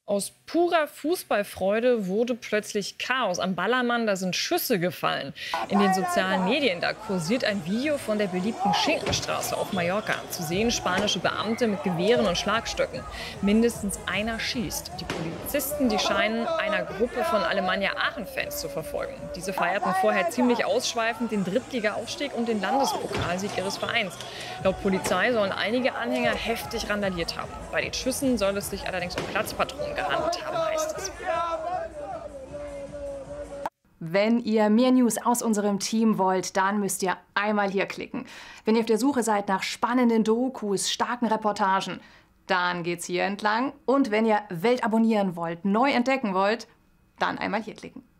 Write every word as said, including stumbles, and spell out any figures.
Aus purer Fußballfreude wurde plötzlich Chaos. Am Ballermann, da sind Schüsse gefallen. In den sozialen Medien, da kursiert ein Video von der beliebten Schinkenstraße auf Mallorca. Zu sehen spanische Beamte mit Gewehren und Schlagstöcken. Mindestens einer schießt. Die Polizisten, die scheinen einer Gruppe von Alemannia Aachen-Fans zu verfolgen. Diese feierten vorher ziemlich ausschweifend den Drittliga-Aufstieg und den Landespokalsieg ihres Vereins. Laut Polizei sollen einige Anhänger heftig randaliert haben. Bei den Schüssen soll es sich allerdings um Platzpatronen gehandelt haben, heißt es. Wenn ihr mehr News aus unserem Team wollt, dann müsst ihr einmal hier klicken. Wenn ihr auf der Suche seid nach spannenden Dokus, starken Reportagen, dann geht's hier entlang. Und wenn ihr Welt abonnieren wollt, neu entdecken wollt, dann einmal hier klicken.